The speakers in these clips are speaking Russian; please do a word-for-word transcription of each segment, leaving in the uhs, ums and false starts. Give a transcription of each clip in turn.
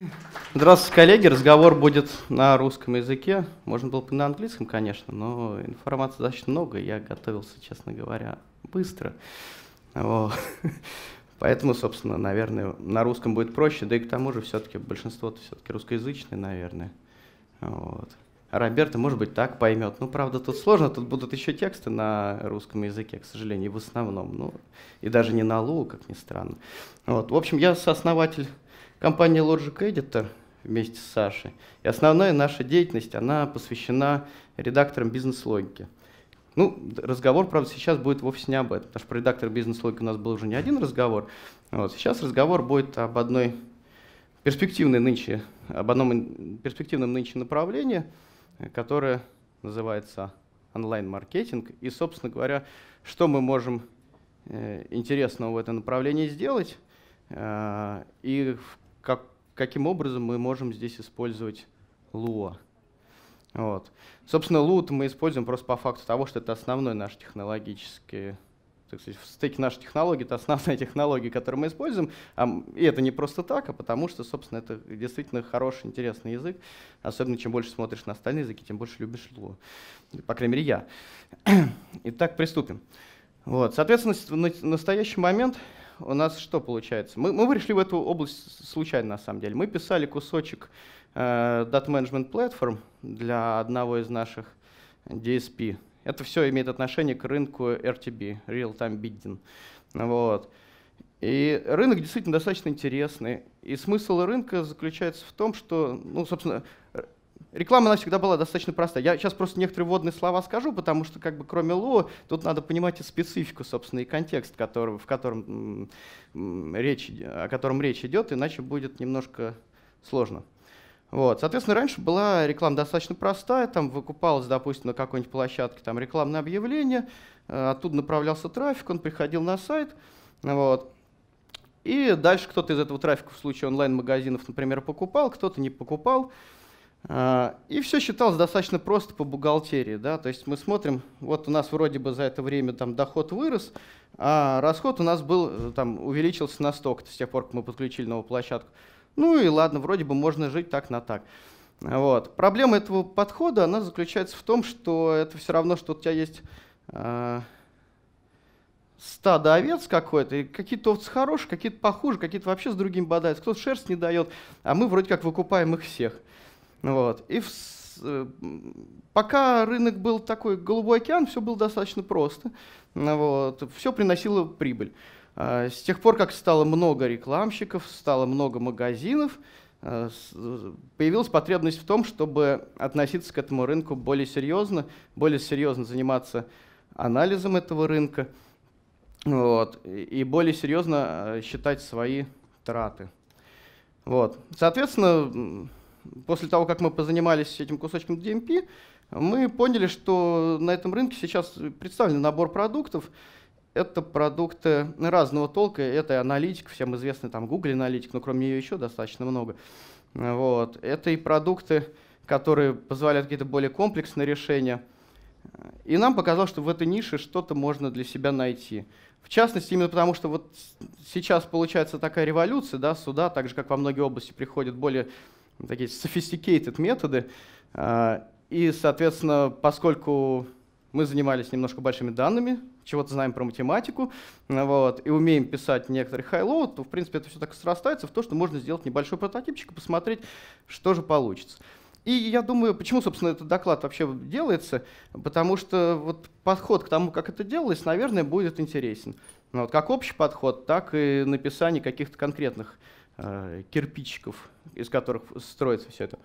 Здравствуйте, коллеги. Разговор будет на русском языке. Можно было бы на английском, конечно, но информации достаточно много. Я готовился, честно говоря, быстро. Вот. Поэтому, собственно, наверное, на русском будет проще. Да и к тому же все-таки большинство все-таки русскоязычные, наверное. Вот. А Роберто, может быть, так поймет. Ну, правда, тут сложно. Тут будут еще тексты на русском языке, к сожалению, в основном. Ну, и даже не на Лу, как ни странно. Вот. В общем, я сооснователь компания LogicEditor вместе с Сашей. И основная наша деятельность, она посвящена редакторам бизнес-логики. Ну, разговор, правда, сейчас будет вовсе не об этом, потому что про редактор бизнес-логики у нас был уже не один разговор. Вот. Сейчас разговор будет об одной перспективной нынче, об одном перспективном нынче направлении, которое называется онлайн-маркетинг. И, собственно говоря, что мы можем э, интересного в этом направлении сделать, э, и как каким образом мы можем здесь использовать Луа. Вот. Собственно, Лу мы используем просто по факту того, что это основной наш технологический, так сказать, в стеке нашей технологии, это основная технология, которую мы используем. И это не просто так, а потому что, собственно, это действительно хороший, интересный язык. Особенно, чем больше смотришь на остальные языки, тем больше любишь Лу. По крайней мере, я. Итак, приступим. Вот. Соответственно, в настоящий момент у нас что получается? Мы, мы пришли в эту область случайно, на самом деле. Мы писали кусочек э, Data Management Platform для одного из наших ди эс пи. Это все имеет отношение к рынку эр ти би, Real-Time Bidding. Вот. И рынок действительно достаточно интересный. И смысл рынка заключается в том, что, ну, собственно, реклама она всегда была достаточно простая. Я сейчас просто некоторые вводные слова скажу, потому что, как бы, кроме Лу, тут надо понимать и специфику, собственно, и контекст, который, в котором, м, речь, о котором речь идет, иначе будет немножко сложно. Вот. Соответственно, раньше была реклама достаточно простая, там выкупалось, допустим, на какой-нибудь площадке там, рекламное объявление, оттуда направлялся трафик, он приходил на сайт, вот. И дальше кто-то из этого трафика в случае онлайн-магазинов, например, покупал, кто-то не покупал. И все считалось достаточно просто по бухгалтерии. Да? То есть мы смотрим, вот у нас вроде бы за это время там, доход вырос, а расход у нас был, там, увеличился настолько с тех пор, как мы подключили новую площадку. Ну и ладно, вроде бы можно жить так на так. Вот. Проблема этого подхода она заключается в том, что это все равно, что у тебя есть э, стадо овец какое-то, и какие-то овцы хорошие, какие-то похуже, какие-то вообще с другими бодаются, кто-то шерсть не дает, а мы вроде как выкупаем их всех. Вот. И в, пока рынок был такой голубой океан, все было достаточно просто. Вот. Все приносило прибыль. С тех пор, как стало много рекламщиков, стало много магазинов, появилась потребность в том, чтобы относиться к этому рынку более серьезно, более серьезно заниматься анализом этого рынка, вот, и более серьезно считать свои траты. Вот. Соответственно, после того, как мы позанимались этим кусочком ди эм пи, мы поняли, что на этом рынке сейчас представлен набор продуктов. Это продукты разного толка, это и аналитик, всем известный там Google аналитик, но кроме нее еще достаточно много. Вот. Это и продукты, которые позволяют какие-то более комплексные решения. И нам показалось, что в этой нише что-то можно для себя найти. В частности, именно потому, что вот сейчас получается такая революция, да, сюда, так же как во многие области приходят более такие sophisticated методы. И, соответственно, поскольку мы занимались немножко большими данными, чего-то знаем про математику, вот, и умеем писать некоторые high-load, то, в принципе, это все так срастается в то, что можно сделать небольшой прототипчик и посмотреть, что же получится. И я думаю, почему, собственно, этот доклад вообще делается, потому что вот подход к тому, как это делалось, наверное, будет интересен. Вот, как общий подход, так и написание каких-то конкретных э, кирпичиков, из которых строится все это.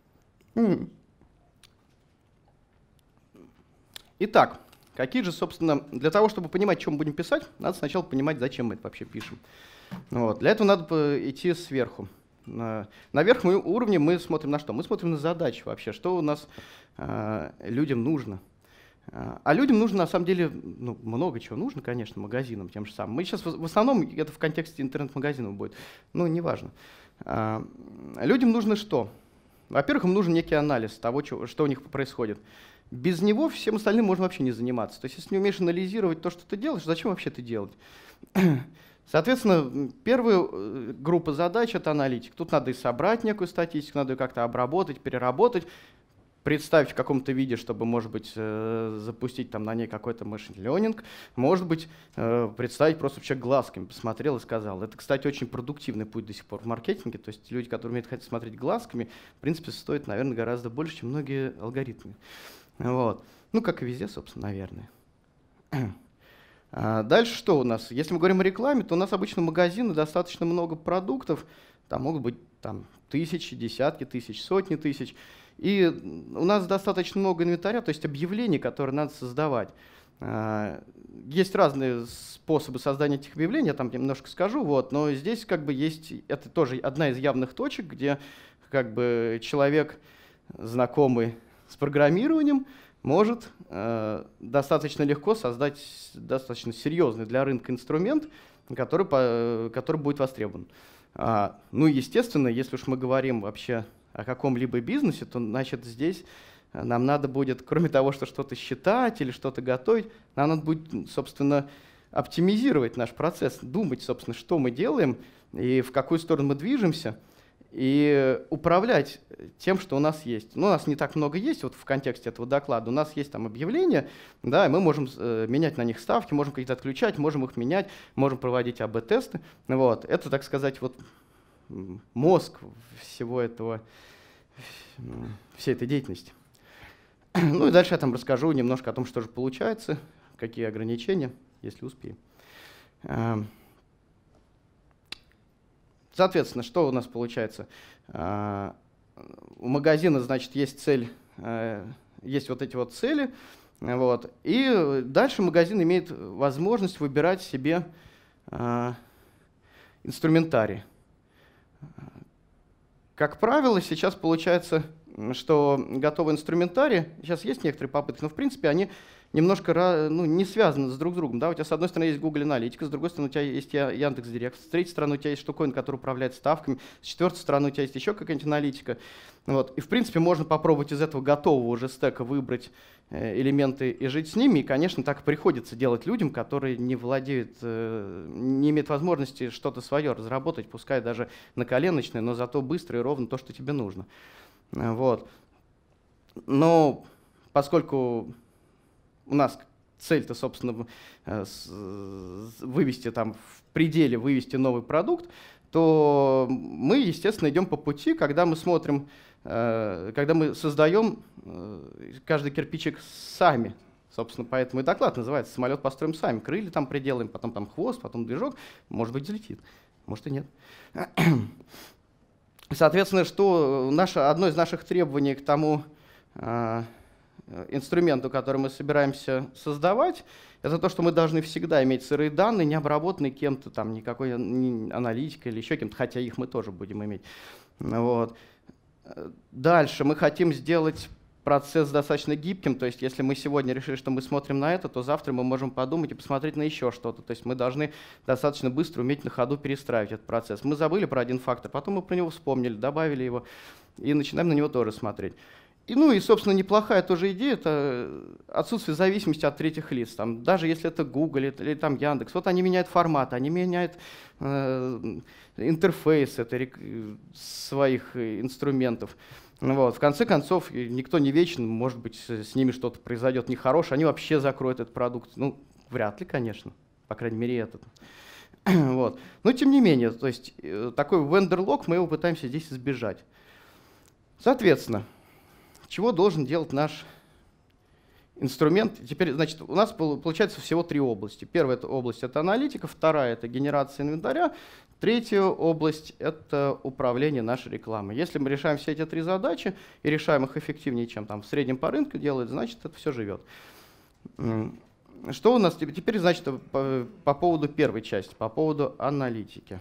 Итак, какие же, собственно, для того, чтобы понимать, что мы будем писать, надо сначала понимать, зачем мы это вообще пишем. Вот. Для этого надо идти сверху. На верхнем уровне мы смотрим на что? Мы смотрим на задачи вообще, что у нас э, людям нужно. А людям нужно, на самом деле, ну, много чего нужно, конечно, магазинам тем же самым. Мы сейчас в основном, это в контексте интернет-магазинов будет, ну, неважно. А, людям нужно что? Во-первых, им нужен некий анализ того, что у них происходит. Без него всем остальным можно вообще не заниматься. То есть, если не умеешь анализировать то, что ты делаешь, зачем вообще это делать? Соответственно, первая группа задач — это аналитик. Тут надо и собрать некую статистику, надо ее как-то обработать, переработать, представить в каком-то виде, чтобы, может быть, запустить там на ней какой-то machine learning, может быть, представить просто человек глазками, посмотрел и сказал. Это, кстати, очень продуктивный путь до сих пор в маркетинге, то есть люди, которые умеют хотеть смотреть глазками, в принципе, стоят, наверное, гораздо больше, чем многие алгоритмы. Вот. Ну, как и везде, собственно, наверное. Дальше что у нас? Если мы говорим о рекламе, то у нас обычно магазины, достаточно много продуктов, там могут быть там, тысячи, десятки тысяч, сотни тысяч. И у нас достаточно много инвентаря, то есть объявлений, которые надо создавать. Есть разные способы создания этих объявлений, я там немножко скажу, вот, но здесь как бы есть, это тоже одна из явных точек, где как бы человек, знакомый с программированием, может э, достаточно легко создать достаточно серьезный для рынка инструмент, который, по, который будет востребован. А, ну, естественно, если уж мы говорим вообще о каком-либо бизнесе, то, значит, здесь нам надо будет, кроме того, что что-то считать или что-то готовить, нам надо будет, собственно, оптимизировать наш процесс, думать, собственно, что мы делаем и в какую сторону мы движемся, и управлять тем, что у нас есть. Ну, у нас не так много есть вот в контексте этого доклада. У нас есть там объявления, да, и мы можем э, менять на них ставки, можем какие-то отключать, можем их менять, можем проводить эй би-тесты. Вот. Это, так сказать, вот мозг всего этого, всей этой деятельности. Ну и дальше я там расскажу немножко о том, что же получается, какие ограничения, если успеем. Соответственно, что у нас получается? У магазина, значит, есть цель, есть вот эти вот цели, вот, и дальше магазин имеет возможность выбирать себе инструментарий. Как правило, сейчас получается, что готовый инструментарий, сейчас есть некоторые попытки, но в принципе они немножко ну, не связаны с друг с другом. Да? У тебя с одной стороны есть Google Аналитика, с другой стороны у тебя есть Яндекс.Директ, с третьей стороны у тебя есть штуковина, которая управляет ставками, с четвертой стороны у тебя есть еще какая-нибудь аналитика. Вот. И в принципе можно попробовать из этого готового уже стека выбрать элементы и жить с ними. И, конечно, так и приходится делать людям, которые не владеют, не имеют возможности что-то свое разработать, пускай даже на коленочное, но зато быстро и ровно то, что тебе нужно. Вот. Но поскольку у нас цель-то, собственно, вывести там в пределе, вывести новый продукт, то мы, естественно, идем по пути, когда мы смотрим, когда мы создаем каждый кирпичик сами. Собственно, поэтому и доклад называется «Самолет построим сами». Крылья там приделаем, потом там хвост, потом движок. Может быть, взлетит, может и нет. Соответственно, что наше, одно из наших требований к тому инструменту, который мы собираемся создавать, это то, что мы должны всегда иметь сырые данные, не обработанные кем-то, там, никакой аналитикой или еще кем-то, хотя их мы тоже будем иметь. Вот. Дальше мы хотим сделать процесс достаточно гибким, то есть если мы сегодня решили, что мы смотрим на это, то завтра мы можем подумать и посмотреть на еще что-то. То есть мы должны достаточно быстро уметь на ходу перестраивать этот процесс. Мы забыли про один фактор, потом мы про него вспомнили, добавили его и начинаем на него тоже смотреть. И, ну и, собственно, неплохая тоже идея — это отсутствие зависимости от третьих лиц. Там, даже если это Google или, или там Яндекс, вот они меняют формат, они меняют э, интерфейс это, своих инструментов. Вот. В конце концов, никто не вечен, может быть, с ними что-то произойдет нехорошее, они вообще закроют этот продукт. Ну, вряд ли, конечно, по крайней мере, этот. Вот. Но тем не менее, то есть такой vendor lock мы его пытаемся здесь избежать. Соответственно, чего должен делать наш инструмент? Теперь, значит, у нас получается всего три области. Первая область — это аналитика, вторая — это генерация инвентаря, третья область — это управление нашей рекламой. Если мы решаем все эти три задачи и решаем их эффективнее, чем там в среднем по рынку делают, значит, это все живет. Что у нас теперь, значит, по, по поводу первой части, по поводу аналитики?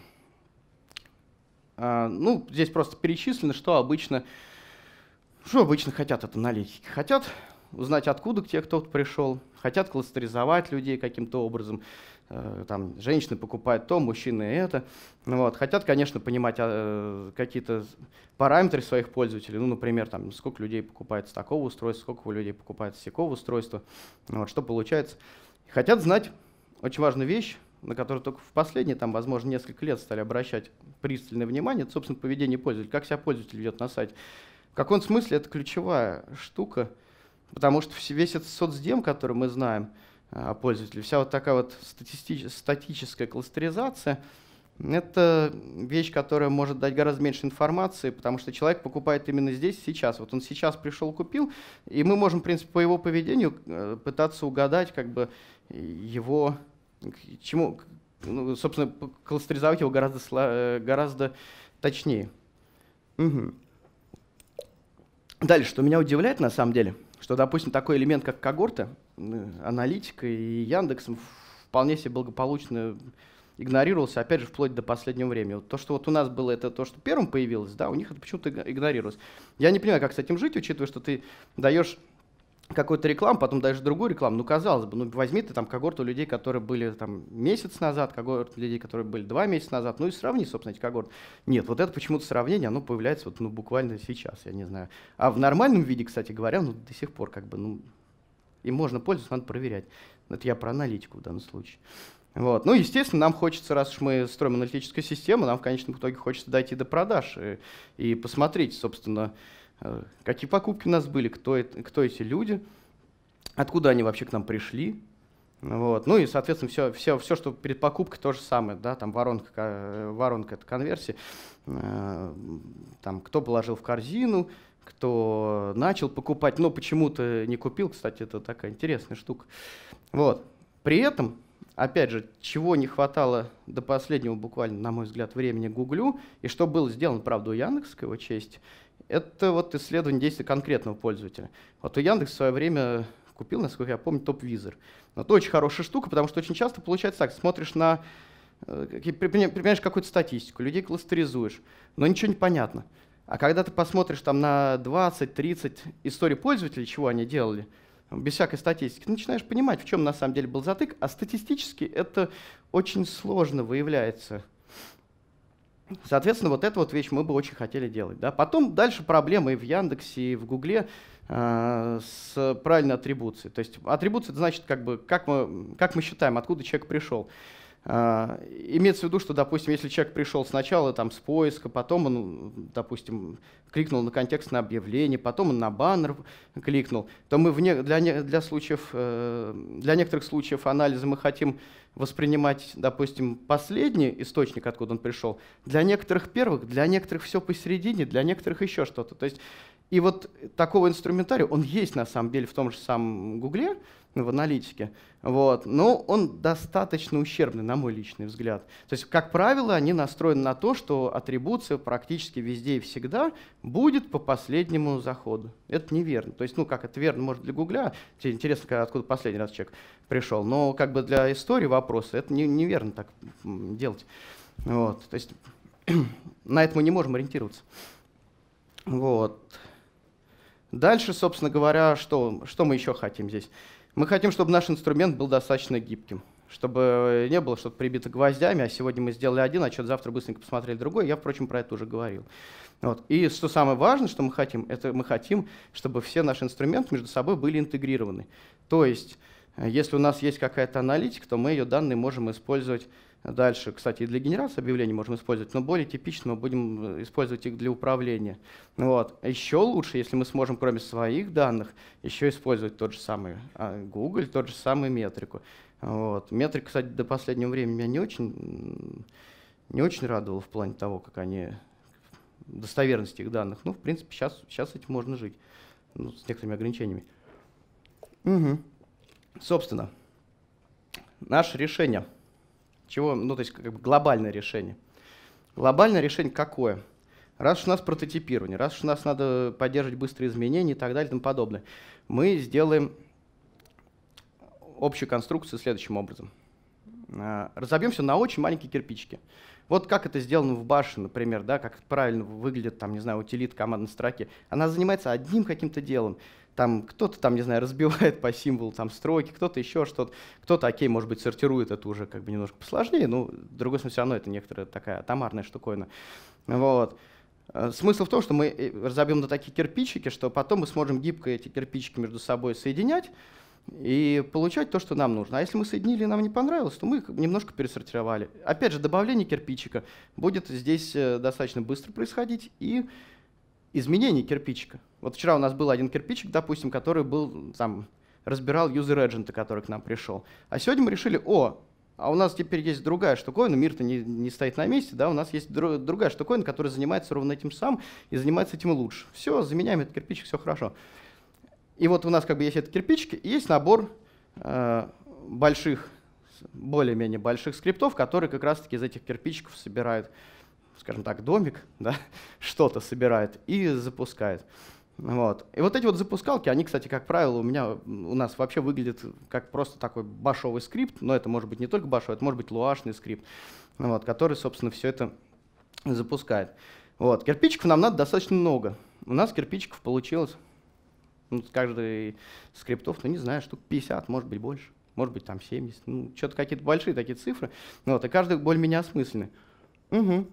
А, ну, здесь просто перечислено, что обычно, что обычно хотят от аналитики. Хотят узнать, откуда к тебе кто-то пришел, хотят кластеризовать людей каким-то образом. Там, женщины покупают то, мужчины это. Вот. Хотят, конечно, понимать а, какие-то параметры своих пользователей. Ну, например, там, сколько людей покупает с такого устройства, сколько людей покупает с такого устройства. Вот, что получается. Хотят знать, очень важная вещь, на который только в последние, там, возможно, несколько лет стали обращать пристальное внимание, это, собственно, поведение пользователя, как себя пользователь ведет на сайте. В каком смысле это ключевая штука, потому что весь этот соцдем, который мы знаем о пользователе, вся вот такая вот статическая кластеризация, это вещь, которая может дать гораздо меньше информации, потому что человек покупает именно здесь, сейчас. Вот он сейчас пришел, купил, и мы можем, в принципе, по его поведению пытаться угадать как бы его, чему, ну, собственно, кластеризовать его гораздо, гораздо точнее. Угу. Дальше, что меня удивляет на самом деле, что, допустим, такой элемент, как когорты, аналитика и Яндексом вполне себе благополучно игнорировался, опять же, вплоть до последнего времени. Вот то, что вот у нас было, это то, что первым появилось, да, у них это почему-то игнорировалось. Я не понимаю, как с этим жить, учитывая, что ты даешь какую-то рекламу, потом даешь другую рекламу. Ну, казалось бы, ну, возьми ты там когорту людей, которые были там месяц назад, когорту людей, которые были два месяца назад, ну и сравни, собственно, эти когорты. Нет, вот это почему-то сравнение, оно появляется вот, ну, буквально сейчас, я не знаю. А в нормальном виде, кстати говоря, ну, до сих пор как бы, ну, им можно пользоваться, надо проверять. Это я про аналитику в данном случае. Вот. Ну, естественно, нам хочется, раз уж мы строим аналитическую систему, нам в конечном итоге хочется дойти до продаж и, и посмотреть, собственно, какие покупки у нас были, кто, это, кто эти люди, откуда они вообще к нам пришли. Вот. Ну и, соответственно, все, все, все, что перед покупкой, то же самое. Да? Там воронка, воронка — это конверсия. Там, кто положил в корзину, кто начал покупать, но почему-то не купил. Кстати, это такая интересная штука. Вот. При этом, опять же, чего не хватало до последнего, буквально, на мой взгляд, времени Гуглю, и что было сделано, правда, у Яндекса, к его чести, это вот исследование действий конкретного пользователя. Вот у Яндекс в свое время купил, насколько я помню, топ-визор. Но это очень хорошая штука, потому что очень часто получается так, смотришь на, применяешь какую-то статистику, людей кластеризуешь, но ничего не понятно. А когда ты посмотришь там на двадцать-тридцать историй пользователей, чего они делали, без всякой статистики, ты начинаешь понимать, в чем на самом деле был затык, а статистически это очень сложно выявляется. Соответственно, вот эту вот вещь мы бы очень хотели делать. Да? Потом дальше проблемы и в Яндексе, и в Гугле э, с правильной атрибуцией. То есть атрибуция — это значит, как, бы, как, мы, как мы считаем, откуда человек пришел. Э, имеется в виду, что, допустим, если человек пришел сначала там, с поиска, потом он, допустим, кликнул на контекстное объявление, потом он на баннер кликнул, то мы вне, для, для, случаев, э, для некоторых случаев анализа мы хотим воспринимать, допустим, последний источник, откуда он пришел, для некоторых первых, для некоторых все посередине, для некоторых еще что-то. То есть, и вот такого инструментария, он есть на самом деле в том же самом Гугле, в аналитике, вот, но он достаточно ущербный, на мой личный взгляд. То есть, как правило, они настроены на то, что атрибуция практически везде и всегда будет по последнему заходу. Это неверно. То есть, ну как это верно, может, для Гугля, тебе интересно, откуда последний раз человек пришел, но как бы для истории вопроса это не, неверно так делать. Вот, то есть, на это мы не можем ориентироваться. Вот. Дальше, собственно говоря, что, что мы еще хотим здесь? Мы хотим, чтобы наш инструмент был достаточно гибким, чтобы не было что-то прибито гвоздями, а сегодня мы сделали один, а что-то завтра быстренько посмотрели другой. Я, впрочем, про это уже говорил. Вот. И что самое важное, что мы хотим, это мы хотим, чтобы все наши инструменты между собой были интегрированы. То есть, если у нас есть какая-то аналитика, то мы ее данные можем использовать дальше. Кстати, и для генерации объявлений можем использовать, но более типично мы будем использовать их для управления. Вот. Еще лучше, если мы сможем, кроме своих данных, еще использовать тот же самый Google, тот же самый метрику. Вот. Метрика, кстати, до последнего времени меня не очень, не очень радовала в плане того, как они, достоверности их данных. Ну, в принципе, сейчас, сейчас этим можно жить, ну, с некоторыми ограничениями. Угу. Собственно, наше решение. Чего, ну, то есть как бы глобальное решение. Глобальное решение какое? Раз уж у нас прототипирование, раз уж у нас надо поддерживать быстрые изменения и так далее и тому подобное, мы сделаем общую конструкцию следующим образом. Разобьем все на очень маленькие кирпичики. Вот как это сделано в баше, например, да, как правильно выглядит, там, не знаю, утилит командной строки. Она занимается одним каким-то делом. Там кто-то, там, не знаю, разбивает по символу там, строки, кто-то еще что-то, кто-то, окей, может быть, сортирует, это уже как бы немножко посложнее, но, в другой смысле, все равно это некоторая такая атомарная штуковина. Вот. Смысл в том, что мы разобьем на такие кирпичики, что потом мы сможем гибко эти кирпичики между собой соединять, и получать то, что нам нужно. А если мы соединили и нам не понравилось, то мы их немножко пересортировали. Опять же, добавление кирпичика будет здесь достаточно быстро происходить, и изменение кирпичика. Вот вчера у нас был один кирпичик, допустим, который был, там, разбирал user-agent, который к нам пришел. А сегодня мы решили, о, а у нас теперь есть другая штуковина, мир-то не, не стоит на месте, да, у нас есть друг, другая штуковина, которая занимается ровно этим же самым и занимается этим лучше. Все, заменяем этот кирпичик, все хорошо. И вот у нас как бы есть этот кирпичик, и есть набор э, больших, более-менее больших скриптов, которые как раз-таки из этих кирпичиков собирают, скажем так, домик, да, что-то собирает и запускает. Вот. И вот эти вот запускалки, они, кстати, как правило, у меня, у нас вообще выглядят как просто такой башовый скрипт, но это может быть не только башовый, это может быть луашный скрипт, вот, который, собственно, все это запускает. Вот. Кирпичиков нам надо достаточно много. У нас кирпичиков получилось, ну, каждый скриптов, ну, не знаю, штук пятьдесят, может быть, больше, может быть, там семьдесят, ну, что-то какие-то большие такие цифры, вот, и каждый более-менее осмысленный. Угу.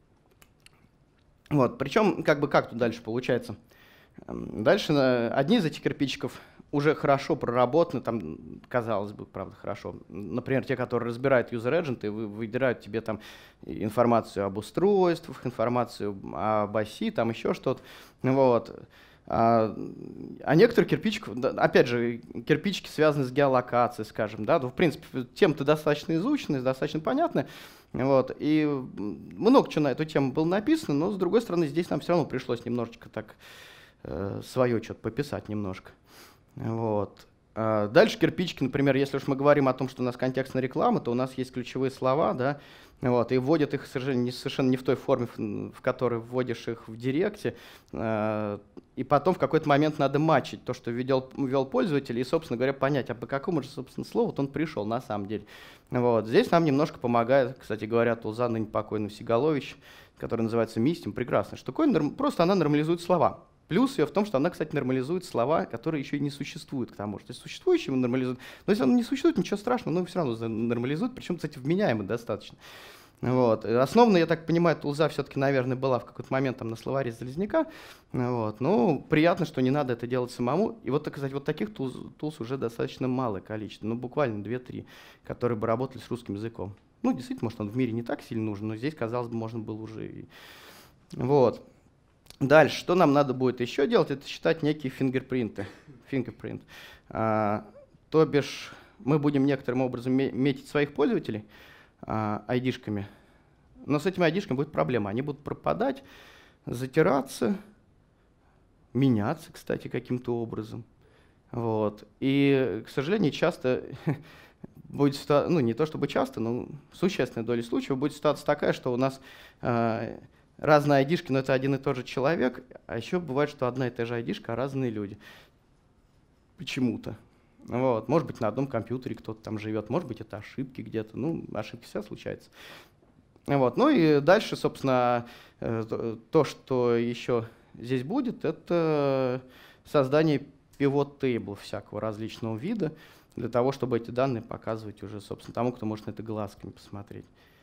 Вот. Причем, как бы, как тут дальше получается? Дальше одни из этих кирпичиков уже хорошо проработаны, там, казалось бы, правда, хорошо. Например, те, которые разбирают user-agent и выдирают тебе там информацию об устройствах, информацию об оси, там еще что-то. Вот. А, а некоторые кирпичики, опять же, кирпичики связаны с геолокацией, скажем, да, ну, в принципе, тема-то достаточно изученная, достаточно понятная, вот, и много чего на эту тему было написано, но, с другой стороны, здесь нам все равно пришлось немножечко так э, свое что-то пописать немножко, вот. А дальше кирпичики, например, если уж мы говорим о том, что у нас контекстная реклама, то у нас есть ключевые слова, да, вот, и вводят их совершенно не, совершенно не в той форме, в которой вводишь их в директе, э, и потом в какой-то момент надо матчить то, что ввел, ввел пользователь, и, собственно говоря, понять, а по какому же, собственно, слову он пришел на самом деле. Вот. Здесь нам немножко помогает, кстати говоря, тулза ныне покойный Сигалович, который называется мистим, прекрасная штуковина, просто она нормализует слова. Плюс ее в том, что она, кстати, нормализует слова, которые еще и не существуют, к тому же. То есть существующие нормализуют, но если оно не существует, ничего страшного, но все равно нормализует, причем, кстати, вменяемо достаточно. Вот. Основно, я так понимаю, тулза все-таки, наверное, была в какой-то момент там на словаре Залезняка. Вот. Ну, приятно, что не надо это делать самому. И вот, кстати, вот таких тулз, тулз уже достаточно малое количество, ну, буквально две-три, которые бы работали с русским языком. Ну, действительно, может, он в мире не так сильно нужен, но здесь, казалось бы, можно было уже и... Вот. Дальше, что нам надо будет еще делать, это считать некие фингерпринты. Fingerprint. А, то бишь, мы будем некоторым образом метить своих пользователей а, айдишками, но с этими айдишками будет проблема. Они будут пропадать, затираться, меняться, кстати, каким-то образом. Вот. И, к сожалению, часто будет ситуация, ну не то чтобы часто, но существенная доля случаев будет ситуация такая, что у нас а, разные айдишки, но это один и тот же человек, а еще бывает, что одна и та же айдишка, а разные люди. Почему-то. Вот. Может быть, на одном компьютере кто-то там живет, может быть, это ошибки где-то. Ну, ошибки всегда случаются. Вот. Ну и дальше, собственно, то, что еще здесь будет, это создание пивот-тейблов всякого различного вида, для того, чтобы эти данные показывать уже, собственно, тому, кто может на это глазками посмотреть.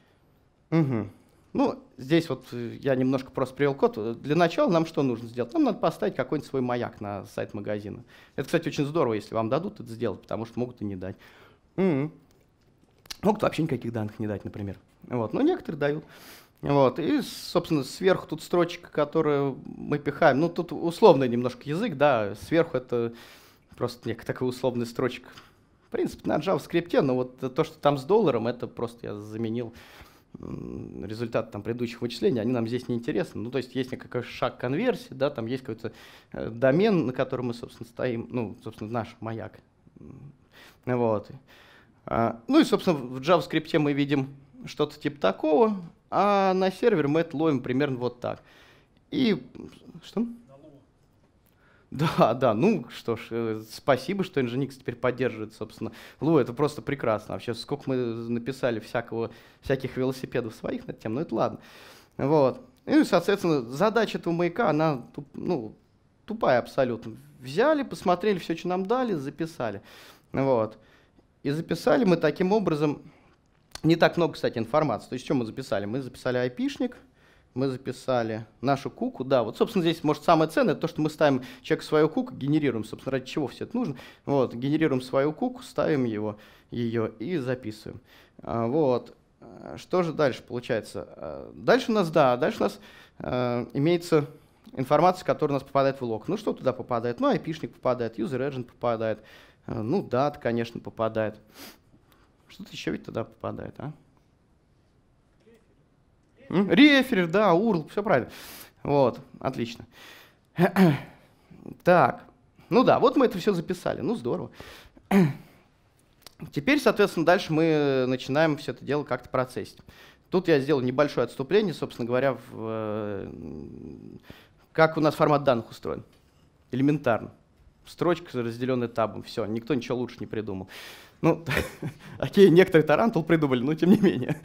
Угу. Ну, здесь вот я немножко просто привел код. Для начала нам что нужно сделать? Нам надо поставить какой-нибудь свой маяк на сайт магазина. Это, кстати, очень здорово, если вам дадут это сделать, потому что могут и не дать. Mm-hmm. Могут вообще никаких данных не дать, например. Вот. Но некоторые дают. Вот. И, собственно, сверху тут строчка, которую мы пихаем. Ну, тут условный немножко язык, да. Сверху это просто некая такая условная строчка. В принципе, на JavaScript, но вот то, что там с долларом, это просто я заменил результаты там предыдущих вычислений, они нам здесь не интересны. Ну, то есть есть некий шаг конверсии, да, там есть какой-то э, домен, на котором мы, собственно, стоим, ну, собственно, наш маяк. Вот. А, ну и, собственно, в JavaScript мы видим что-то типа такого, а на сервере мы это ловим примерно вот так. И что? Да, да, ну что ж, э, спасибо, что Nginx теперь поддерживает, собственно, Лу, это просто прекрасно. Вообще, сколько мы написали всякого, всяких велосипедов своих над тем, ну это ладно. Вот. И, соответственно, задача этого маяка, она туп, ну, тупая абсолютно. Взяли, посмотрели все, что нам дали, записали. Вот. И записали мы таким образом не так много, кстати, информации. То есть, что мы записали? Мы записали айпишник, мы записали нашу куку. Да, вот, собственно, здесь, может, самое ценное, то, что мы ставим человеку свою куку, генерируем, собственно, ради чего все это нужно. Вот, генерируем свою куку, ставим его, ее и записываем. А, вот. Что же дальше получается? Дальше у нас, да, дальше у нас э, имеется информация, которая у нас попадает в лог. Ну, что туда попадает? Ну, айпишник попадает, user agent попадает, э, ну, дата, конечно, попадает. Что-то еще ведь туда попадает, а? Реферер, да, ю ар эл, все правильно. Вот, отлично. Так, ну да, вот мы это все записали, ну здорово. Теперь, соответственно, дальше мы начинаем все это дело как-то процессить. Тут я сделал небольшое отступление, собственно говоря, в, как у нас формат данных устроен. Элементарно. Строчка, разделенная табом, все, никто ничего лучше не придумал. Ну, окей, некоторые тарантул придумали, но тем не менее.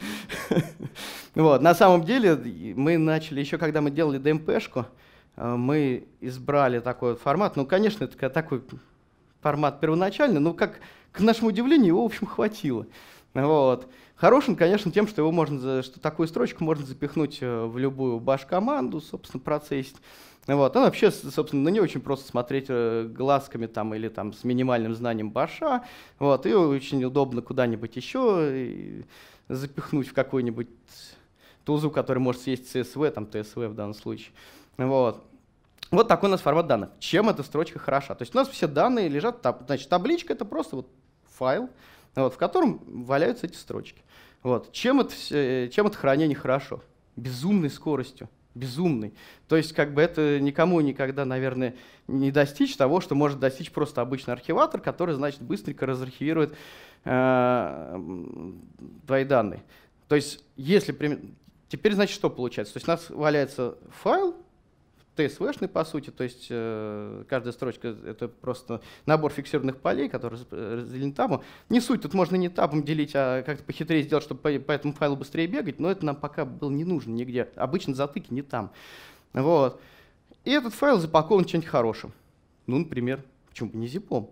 Вот, на самом деле, мы начали, еще когда мы делали ди эм пи-шку, мы избрали такой вот формат. Ну, конечно, это такой формат первоначальный, но, как к нашему удивлению, его, в общем, хватило. Вот. Хорош он, конечно, тем, что, его можно, что такую строчку можно запихнуть в любую баш-команду, собственно, процессить. Вот. Она вообще, собственно, на нее очень просто смотреть глазками там, или там, с минимальным знанием баша. Вот. Ее очень удобно куда-нибудь еще запихнуть в какую-нибудь тузу, который может съесть си эс ви, там, ти эс ви в данном случае. Вот. Вот такой у нас формат данных. Чем эта строчка хороша? То есть у нас все данные лежат, значит, табличка — это просто вот файл, вот, в котором валяются эти строчки. Вот. Чем, это, чем это хранение хорошо? Безумной скоростью. Безумный. То есть как бы это никому никогда, наверное, не достичь того, что может достичь просто обычный архиватор, который, значит, быстренько разархивирует э, твои данные. То есть если... Теперь, значит, что получается? То есть у нас валяется файл, ти эс ви-шный, по сути, то есть э, каждая строчка — это просто набор фиксированных полей, которые разделены табом. Не суть, тут можно не табом делить, а как-то похитрее сделать, чтобы по, по этому файлу быстрее бегать, но это нам пока было не нужно нигде. Обычно затыки не там. Вот. И этот файл запакован чем-нибудь хорошим. Ну, например, почему бы не зипом?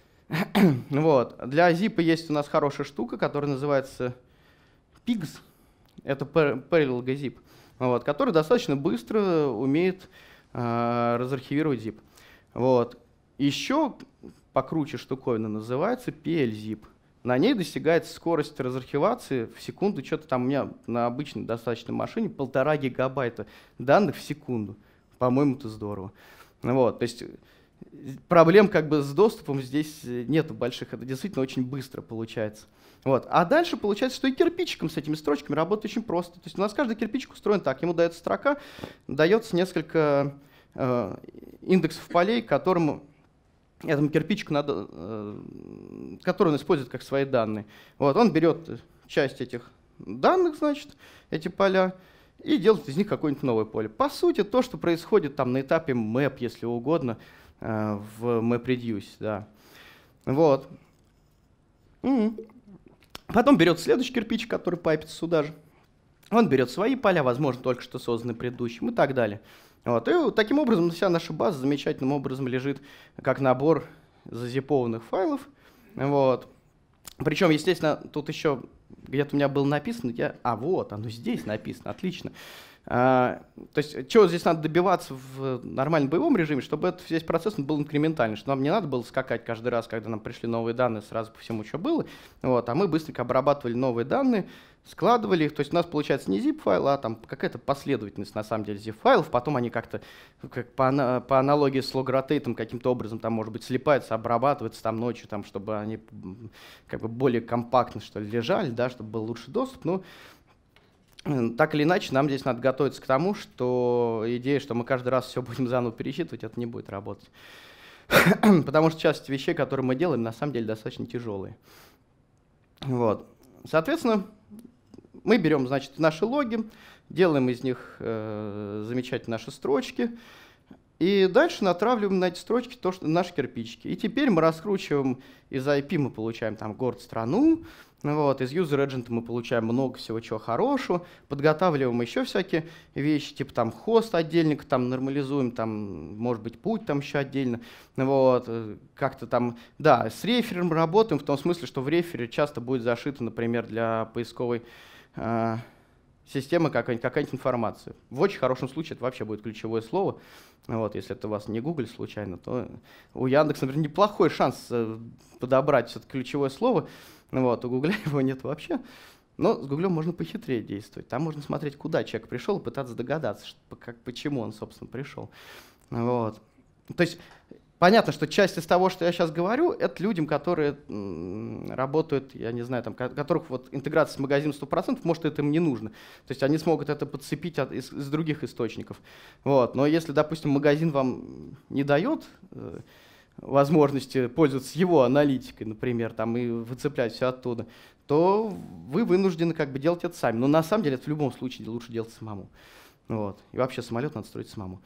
Вот. Для зипа есть у нас хорошая штука, которая называется пигс. Это parallel zip. Вот, который достаточно быстро умеет э, разархивировать zip. Вот. Еще покруче штуковина называется пи эл-zip. На ней достигается скорость разархивации в секунду. Что-то там у меня на обычной достаточной машине полтора гигабайта данных в секунду. По-моему, это здорово. Вот, то есть проблем как бы с доступом здесь нету больших. Это действительно очень быстро получается. Вот. А дальше получается, что и кирпичиком с этими строчками работает очень просто. То есть у нас каждый кирпичик устроен так. Ему дается строка, дается несколько э, индексов полей, которому этому кирпичику надо, э, который он использует как свои данные. Вот. Он берет часть этих данных, значит, эти поля, и делает из них какое-нибудь новое поле. По сути, то, что происходит там на этапе map, если угодно, э, в MapReduce. Да. Вот. Mm-hmm. Потом берет следующий кирпич, который пайпится сюда же. Он берет свои поля, возможно, только что созданные предыдущим и так далее. Вот. И вот таким образом вся наша база замечательным образом лежит как набор зазипованных файлов. Вот. Причем, естественно, тут еще где-то у меня было написано, я, а вот, оно здесь написано, отлично. А, то есть, чего здесь надо добиваться в нормальном боевом режиме, чтобы этот весь процесс был инкрементальный, что нам не надо было скакать каждый раз, когда нам пришли новые данные, сразу по всему, что было, вот, а мы быстренько обрабатывали новые данные, складывали их, то есть у нас получается не zip-файл, а там какая-то последовательность, на самом деле, zip-файлов, потом они как-то, как по, по аналогии с log-rotate, каким-то образом, там, может быть, слипаются, обрабатываются там ночью, там, чтобы они как бы более компактно, что ли, лежали, да, чтобы был лучший доступ, ну, так или иначе, нам здесь надо готовиться к тому, что идея, что мы каждый раз все будем заново пересчитывать, это не будет работать. Потому что часть вещей, которые мы делаем, на самом деле достаточно тяжелые. Вот. Соответственно, мы берем, значит, наши логи, делаем из них э, замечательные наши строчки, и дальше натравливаем на эти строчки то, что, наши кирпичики. И теперь мы раскручиваем из ай пи, мы получаем там город, страну. Вот, из user agent мы получаем много всего чего хорошего, подготавливаем еще всякие вещи, типа там хост отдельненько, там нормализуем, там, может быть, путь там еще отдельно. Вот, как-то там, да, с рефером работаем в том смысле, что в рефере часто будет зашито, например, для поисковой, э, система какая-нибудь, какая-нибудь информация. В очень хорошем случае это вообще будет ключевое слово. Вот, если это у вас не Google случайно, то у Яндекса, например, неплохой шанс подобрать это ключевое слово. Вот, у Гугля его нет вообще. Но с Гуглем можно похитрее действовать. Там можно смотреть, куда человек пришел, и пытаться догадаться, что, как, почему он, собственно, пришел. Вот. То есть понятно, что часть из того, что я сейчас говорю, это людям, которые м, работают, я не знаю, там, которых вот интеграция с магазином сто процентов, может, это им не нужно. То есть они смогут это подцепить от, из, из других источников. Вот. Но если, допустим, магазин вам не дает э, возможности пользоваться его аналитикой, например, там, и выцеплять все оттуда, то вы вынуждены как бы делать это сами. Но на самом деле это в любом случае лучше делать самому. Вот. И вообще самолет надо строить самому.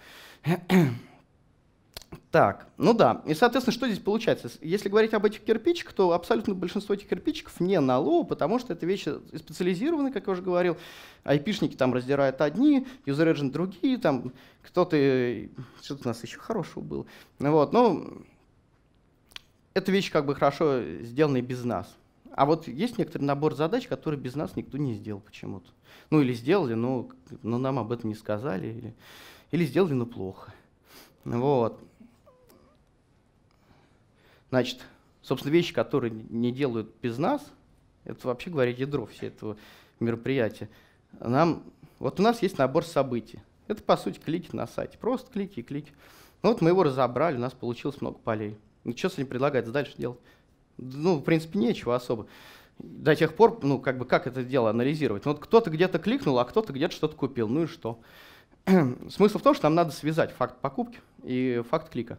Так, ну да, и, соответственно, что здесь получается? Если говорить об этих кирпичиках, то абсолютно большинство этих кирпичиков не на лоу, потому что это вещи специализированные, как я уже говорил. Айпишники там раздирают одни, юзер-эджент другие, там кто-то, что-то у нас еще хорошего было. Вот, но это вещи как бы хорошо сделанные без нас. А вот есть некоторый набор задач, которые без нас никто не сделал почему-то. Ну или сделали, но, но нам об этом не сказали, или, или сделали, но плохо. Вот. Значит, собственно, вещи, которые не делают без нас, это вообще говоря ядро всего этого мероприятия. Нам, вот у нас есть набор событий. Это, по сути, клики на сайте. Просто клики и клики. Ну, вот мы его разобрали, у нас получилось много полей. Ну, что с ним предлагается дальше делать? Ну, в принципе, нечего особо. До тех пор, ну, как бы, как это дело анализировать? Ну, вот кто-то где-то кликнул, а кто-то где-то что-то купил. Ну и что? Смысл в том, что нам надо связать факт покупки и факт клика.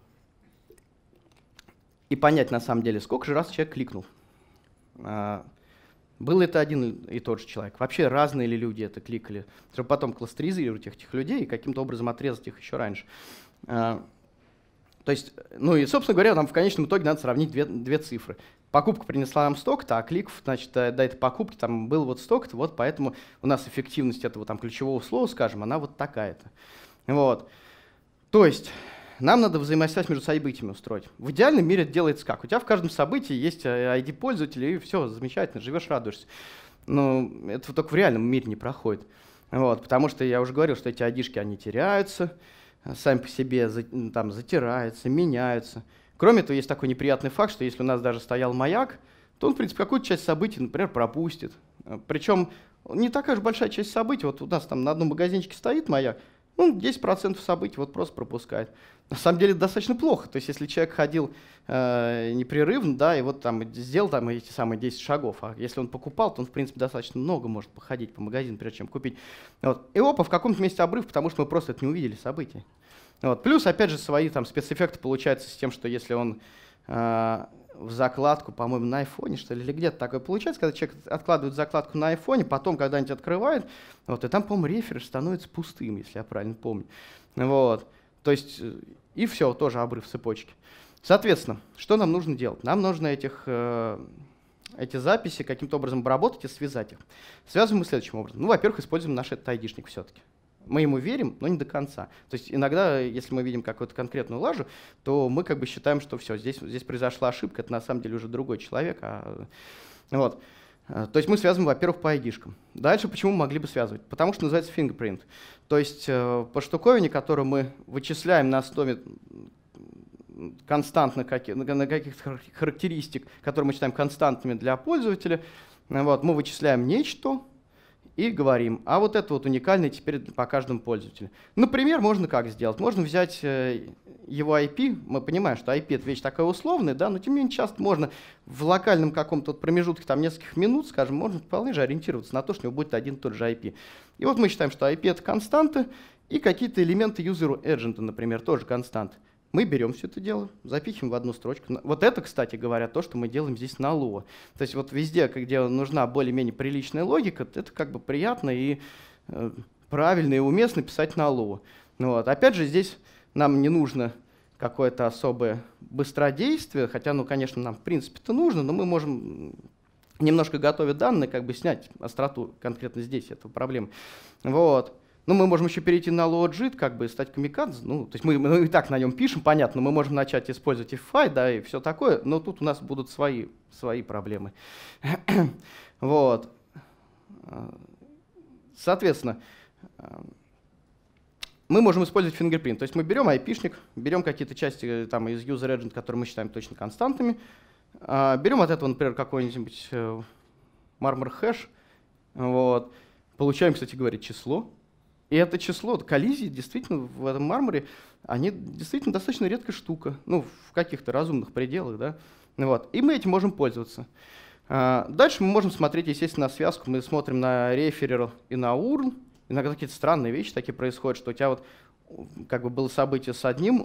И понять, на самом деле, сколько же раз человек кликнул. А, был это один и тот же человек? Вообще разные ли люди это кликали? Чтобы потом кластеризировать этих людей и каким-то образом отрезать их еще раньше. А, то есть, ну и, собственно говоря, нам в конечном итоге надо сравнить две, две цифры. Покупка принесла нам столько-то, а кликов, значит, до этой покупки там был вот столько-то, вот поэтому у нас эффективность этого там ключевого слова, скажем, она вот такая-то. Вот. То есть нам надо взаимосвязь между событиями устроить. В идеальном мире это делается как? У тебя в каждом событии есть ай ди пользователя, и все, замечательно, живешь, радуешься. Но это только в реальном мире не проходит. Вот, потому что я уже говорил, что эти айдишки, они теряются, сами по себе там, затираются, меняются. Кроме этого, есть такой неприятный факт, что если у нас даже стоял маяк, то он, в принципе, какую-то часть событий, например, пропустит. Причем не такая же большая часть событий. Вот у нас там на одном магазинчике стоит маяк, ну, десять процентов событий вот просто пропускает. На самом деле это достаточно плохо. То есть если человек ходил э, непрерывно, да, и вот там сделал там эти самые десять шагов, а если он покупал, то он, в принципе, достаточно много может походить по магазину, прежде чем купить. Вот. И опа, в каком-то месте обрыв, потому что мы просто это не увидели события. Вот. Плюс, опять же, свои там спецэффекты получаются с тем, что если он э, в закладку, по-моему, на айфоне, что ли, или где-то такое получается, когда человек откладывает закладку на айфоне, потом когда-нибудь открывает, вот, и там, по-моему, рефреш становится пустым, если я правильно помню. Вот. То есть, и все, тоже обрыв цепочки. Соответственно, что нам нужно делать? Нам нужно этих, э, эти записи каким-то образом обработать и связать их. Связываем мы следующим образом. Ну, во-первых, используем наш этот айдишник все-таки. Мы ему верим, но не до конца. То есть иногда, если мы видим какую-то конкретную лажу, то мы как бы считаем, что все, здесь, здесь произошла ошибка, это на самом деле уже другой человек. А, вот. То есть мы связываем, во-первых, по айдишкам. Дальше почему мы могли бы связывать? Потому что называется fingerprint. То есть по штуковине, которую мы вычисляем на основе константных каких, на каких-то характеристик, которые мы считаем константными для пользователя, вот, мы вычисляем нечто, и говорим, а вот это вот уникальное теперь по каждому пользователю. Например, можно как сделать? Можно взять его ай пи, мы понимаем, что ай пи это вещь такая условная, да, но тем не менее часто можно в локальном каком-то промежутке там нескольких минут, скажем, можно вполне же ориентироваться на то, что у него будет один и тот же ай пи. И вот мы считаем, что ай пи это константы, и какие-то элементы юзер-эджента, например, тоже константы. Мы берем все это дело, запихиваем в одну строчку. Вот это, кстати говоря, то, что мы делаем здесь на лоу. То есть вот везде, где нужна более-менее приличная логика, это как бы приятно и э, правильно и уместно писать на лоу. Вот. Опять же, здесь нам не нужно какое-то особое быстродействие, хотя, ну, конечно, нам в принципе-то нужно, но мы можем, немножко готовя данные, как бы снять остроту конкретно здесь, эту проблему. Вот. Ну, мы можем еще перейти на LogicEditor, как бы стать камикадзе. Ну, то есть мы, мы и так на нем пишем, понятно, мы можем начать использовать эф ай, да, и все такое, но тут у нас будут свои, свои проблемы. Вот. Соответственно, мы можем использовать fingerprint. То есть мы берем айпишник, берем какие-то части там, из user agent, которые мы считаем точно константами, берем от этого, например, какой-нибудь marmor хэш, вот, получаем, кстати говоря, число. И это число, коллизии действительно в этом марморе, они действительно достаточно редкая штука, ну, в каких-то разумных пределах, да. Вот. И мы этим можем пользоваться. Дальше мы можем смотреть, естественно, на связку. Мы смотрим на реферер и на урл. Иногда какие-то странные вещи такие происходят, что у тебя вот как бы было событие с одним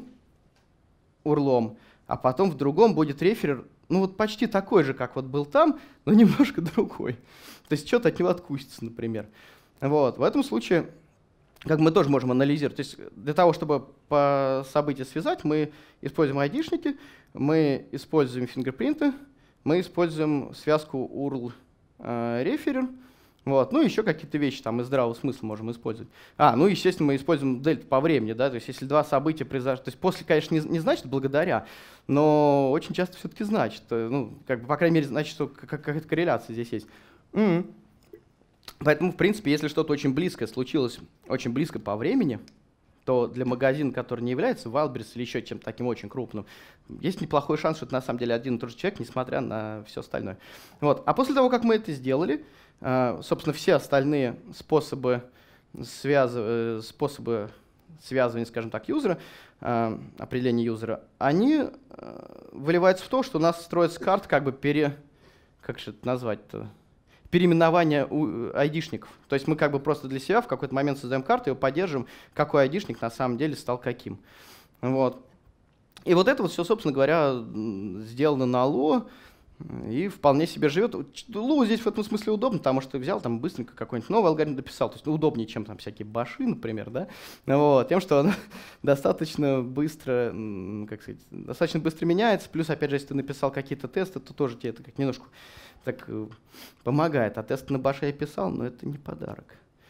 урлом, а потом в другом будет реферер, ну вот почти такой же, как вот был там, но немножко другой. То есть что-то от него откусится, например. Вот. В этом случае как мы тоже можем анализировать. То есть для того, чтобы по событию связать, мы используем айдишники, мы используем фингерпринты, мы используем связку урл-реферер, вот, ну еще какие-то вещи там из здравого смысла можем использовать. А, ну естественно мы используем дельту по времени, да, то есть если два события произошло, то есть после, конечно, не, не значит благодаря, но очень часто все-таки значит, ну, как бы, по крайней мере, значит, что какая-то корреляция здесь есть. Mm-hmm. Поэтому, в принципе, если что-то очень близкое случилось, очень близко по времени, то для магазина, который не является Wildberries или еще чем-то таким очень крупным, есть неплохой шанс, что это на самом деле один и тот же человек, несмотря на все остальное. Вот. А после того, как мы это сделали, собственно, все остальные способы, связ... способы связывания, скажем так, юзера, определения юзера, они выливаются в то, что у нас строится карта, как бы пере... как же это назвать-то? переименование у айдишников. То есть мы как бы просто для себя в какой-то момент создаем карту и поддерживаем, какой айдишник на самом деле стал каким. Вот. И вот это вот все, собственно говоря, сделано на ло и вполне себе живет. ло здесь в этом смысле удобно, потому что ты взял там быстренько какой-нибудь новый алгоритм дописал. То есть ну, удобнее, чем там всякие баши, например, да? Вот. Тем, что он достаточно быстро, как сказать, достаточно быстро меняется. Плюс, опять же, если ты написал какие-то тесты, то тоже тебе это как немножко так помогает. А тест на баше я писал, но это не подарок.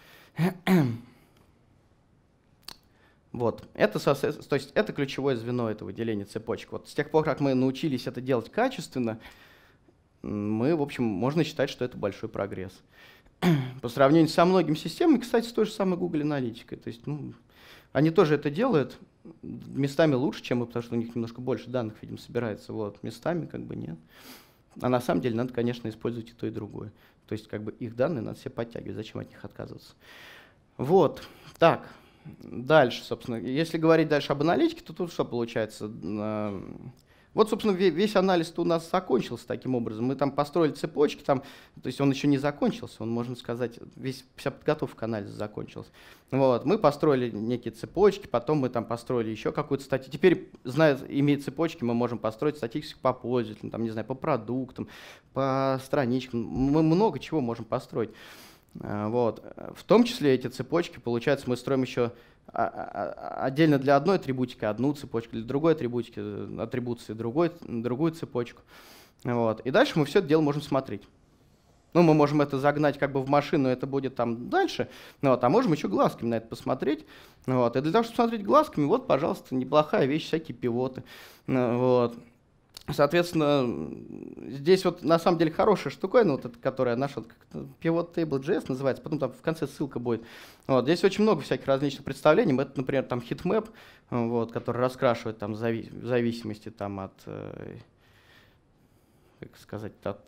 Вот. Это, то есть, это ключевое звено этого деления цепочек. Вот с тех пор, как мы научились это делать качественно, мы, в общем, можно считать, что это большой прогресс. По сравнению со многими системами, кстати, с той же самой Google аналитикой. То есть, ну, они тоже это делают местами лучше, чем мы, потому что у них немножко больше данных, видимо, собирается. Вот. Местами как бы нет. А на самом деле надо, конечно, использовать и то, и другое. То есть как бы их данные надо все подтягивать, зачем от них отказываться. Вот, так, дальше, собственно, если говорить дальше об аналитике, то тут что получается? Вот, собственно, весь анализ у нас закончился таким образом. Мы там построили цепочки, там, то есть он еще не закончился, он, можно сказать, весь, вся подготовка к анализу закончилась. Вот, мы построили некие цепочки, потом мы там построили еще какую-то статью. Теперь, зная, имея цепочки, мы можем построить статистику по пользователям, там, не знаю, по продуктам, по страничкам. Мы много чего можем построить. Вот. В том числе эти цепочки, получается, мы строим еще отдельно для одной атрибутики одну цепочку, для другой атрибутики атрибуции другой, другую цепочку. Вот. И дальше мы все это дело можем смотреть. Ну, мы можем это загнать как бы в машину, это будет там дальше, вот, а можем еще глазками на это посмотреть. Вот. И для того, чтобы смотреть глазками, вот, пожалуйста, неплохая вещь, всякие пивоты. Вот. Соответственно, здесь вот на самом деле хорошая штуковина, вот эта, которая нашла, pivot table точка джей эс называется, потом там в конце ссылка будет. Вот, здесь очень много всяких различных представлений. Это, например, там хитмэп, вот, который раскрашивает там, зави в зависимости там, от, э, как сказать, от...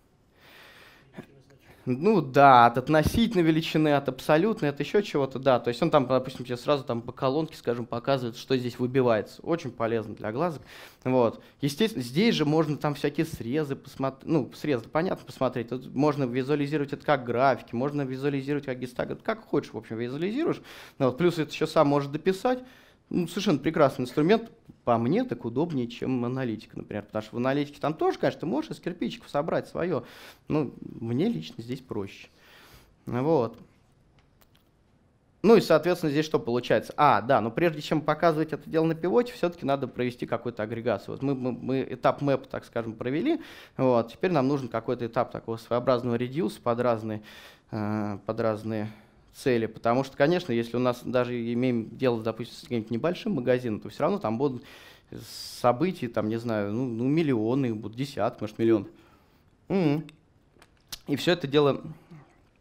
Ну да, от относительной величины, от абсолютной, от еще чего-то, да. То есть он там, допустим, тебе сразу там по колонке, скажем, показывает, что здесь выбивается. Очень полезно для глазок. Вот. Естественно, здесь же можно там всякие срезы посмотреть. Ну, срезы, понятно, посмотреть. Тут можно визуализировать это как графики, можно визуализировать как гистографии. Как хочешь, в общем, визуализируешь. Вот. Плюс это еще сам можешь дописать. Ну, совершенно прекрасный инструмент. По мне, так удобнее, чем аналитика, например. Потому что в аналитике там тоже, конечно, ты можешь из кирпичиков собрать свое. Ну, мне лично здесь проще. Вот. Ну и, соответственно, здесь что получается? А, да, но прежде чем показывать это дело на пивоте, все-таки надо провести какую-то агрегацию. Вот мы, мы, мы этап мэп, так скажем, провели. Вот. Теперь нам нужен какой-то этап такого своеобразного редьюса под разные, э, под разные цели, потому что, конечно, если у нас даже имеем дело, допустим, с каким-нибудь небольшим магазином, то все равно там будут события, там, не знаю, ну, ну миллионы, их будут десятки, может, миллион. Mm-hmm. И все это дело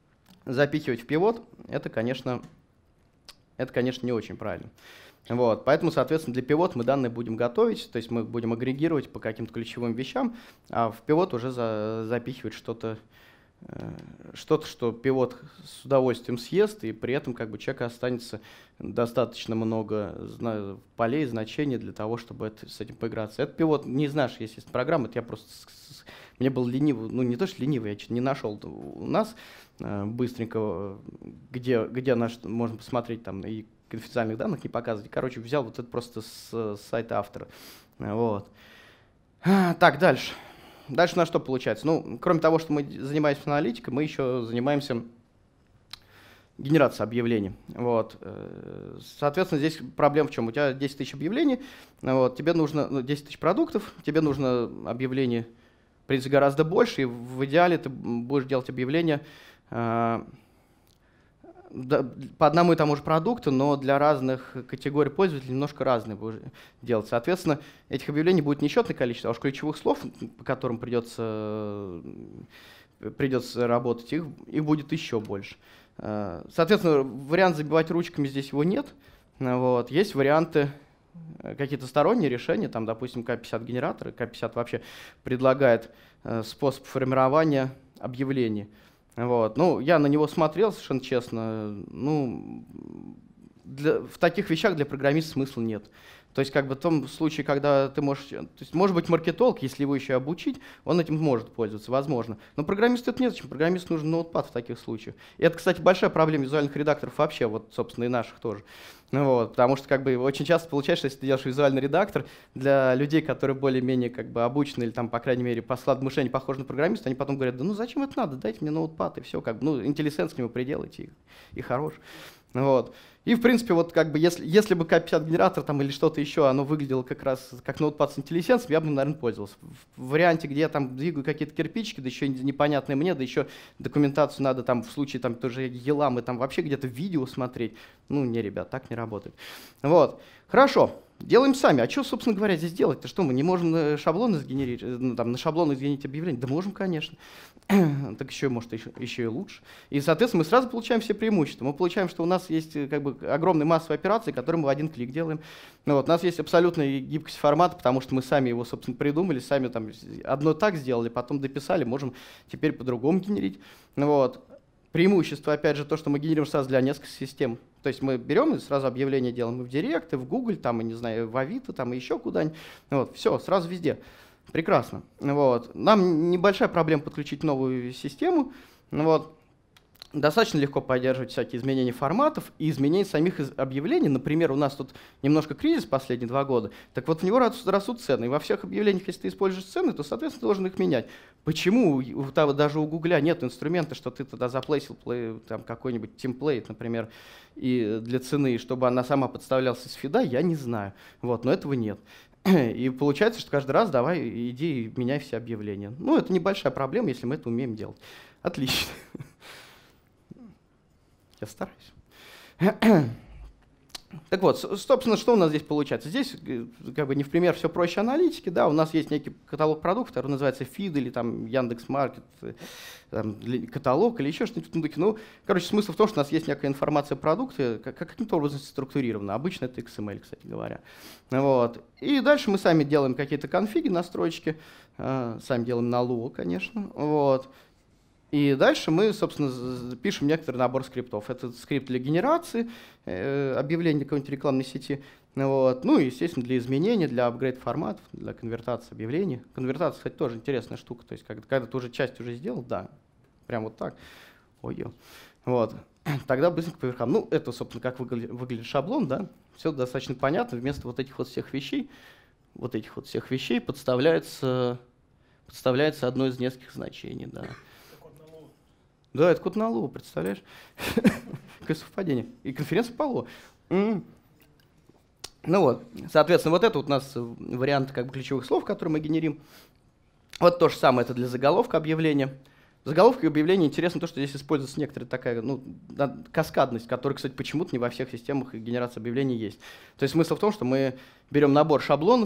запихивать в пивот, это, конечно, это, конечно, не очень правильно. Вот, поэтому, соответственно, для пивот мы данные будем готовить, то есть мы будем агрегировать по каким-то ключевым вещам, а в пивот уже за, запихивать что-то, э, что-то, что пивот с удовольствием съест, и при этом как бы человека останется достаточно много зна- полей, значений для того, чтобы это, с этим поиграться. Это пивот не из нашей, естественно, программы, это я просто, с, с, мне было лениво, ну не то, что ленивый, я что-то не нашел у нас э, быстренько, где, где наш, можно посмотреть там и конфиденциальных данных не показывать. Короче, взял вот это просто с, с сайта автора. Вот. Так, дальше. Дальше на что получается? Ну, кроме того, что мы занимаемся аналитикой, мы еще занимаемся генерацией объявлений. Вот. Соответственно, здесь проблема в чем? У тебя десять тысяч объявлений, вот, тебе нужно ну, десять тысяч продуктов, тебе нужно объявлений, в принципе, гораздо больше, и в идеале ты будешь делать объявления по одному и тому же продукту, но для разных категорий пользователей немножко разные будешь делать. Соответственно, этих объявлений будет несчетное количество, а уж ключевых слов, по которым придется, придется работать, их, их будет еще больше. Соответственно, вариант забивать ручками здесь его нет. Вот. Есть варианты, какие-то сторонние решения, там, допустим, ка пятьдесят генератор, ка пятьдесят вообще предлагает способ формирования объявлений. Вот. Ну, я на него смотрел, совершенно честно. Ну, для, в таких вещах для программиста смысла нет. То есть, как бы в том случае, когда ты можешь... То есть, может быть, маркетолог, если его еще обучить, он этим может пользоваться, возможно. Но программисту это незачем. Программисту нужен ноутпад в таких случаях. И это, кстати, большая проблема визуальных редакторов вообще, вот, собственно, и наших тоже. Вот, потому что как бы, очень часто получается, если ты делаешь визуальный редактор, для людей, которые более-менее как бы, обучены или, там, по крайней мере, по складу мышления похожи на программиста, они потом говорят, да ну зачем это надо, дайте мне ноутпад, и все, как бы, ну, IntelliSense к нему приделайте, и, и хорош. Вот. И, в принципе, вот как бы, если, если бы ка пятьдесят генератор там, или что-то еще, оно выглядело как раз как ноутпад с IntelliSense, я бы, наверное, пользовался. В варианте, где я там двигаю какие-то кирпичики, да еще непонятные мне, да еще документацию надо там в случае там тоже елам и там вообще где-то видео смотреть, ну, не, ребят, так не работает. Вот. Хорошо. Делаем сами. А что, собственно говоря, здесь делать-то? Что, мы не можем шаблоны сгенерировать, ну, там, на шаблоны сгенерить объявление? Да можем, конечно. Так еще, может, еще, еще и лучше. И, соответственно, мы сразу получаем все преимущества. Мы получаем, что у нас есть как бы огромная масса операций, которые мы в один клик делаем. Ну, вот, у нас есть абсолютная гибкость формата, потому что мы сами его, собственно, придумали, сами там одно так сделали, потом дописали, можем теперь по-другому генерить. Ну, вот. Преимущество, опять же, то, что мы генерируем сразу для нескольких систем. То есть мы берем и сразу объявление делаем и в Директ, и в Google, там, и, не знаю, в Авито, там, и еще куда-нибудь. Вот, все, сразу везде. Прекрасно. Вот. Нам небольшая проблема подключить новую систему. Вот. Достаточно легко поддерживать всякие изменения форматов и изменения самих объявлений. Например, у нас тут немножко кризис последние два года. Так вот, в него растут цены. И во всех объявлениях, если ты используешь цены, то, соответственно, должен их менять. Почему даже у Гугля нет инструмента, что ты туда заплейсил там какой-нибудь темплейт, например, и для цены, чтобы она сама подставлялась из фида, я не знаю. Вот, но этого нет. И получается, что каждый раз давай иди и меняй все объявления. Ну, это небольшая проблема, если мы это умеем делать. Отлично. Я стараюсь. Так вот, собственно, что у нас здесь получается? Здесь, как бы не в пример, все проще аналитики. Да, у нас есть некий каталог продуктов, который называется фид или там Яндекс.Маркет, там, каталог или еще что-нибудь. Ну, короче, смысл в том, что у нас есть некая информация о продукте, как, каким-то образом структурирована. Обычно это икс эм эль, кстати говоря. Вот. И дальше мы сами делаем какие-то конфиги, настройки. Сами делаем на лу, конечно. Вот. И дальше мы, собственно, пишем некоторый набор скриптов. Это скрипт для генерации э, объявлений какой-нибудь рекламной сети. Вот. Ну и, естественно, для изменения, для апгрейд форматов, для конвертации объявлений. Конвертация, кстати, тоже интересная штука. То есть, когда, когда ты уже часть уже сделал, да, прям вот так. Ой-ё. Вот. Тогда быстренько по верхам. Ну, это, собственно, как выглядит, выглядит шаблон, да. Все достаточно понятно. Вместо вот этих вот всех вещей, вот этих вот всех вещей подставляется, подставляется одно из нескольких значений, да. Да, это код на лу, представляешь? Какое совпадение. И конференция по лу. Mm. Ну вот, соответственно, вот это вот у нас вариант как бы ключевых слов, которые мы генерим. Вот то же самое, это для заголовка объявления. Заголовка объявления интересно то, что здесь используется некоторая такая ну, каскадность, которая, кстати, почему-то не во всех системах генерации объявлений есть. То есть смысл в том, что мы берем набор шаблонов,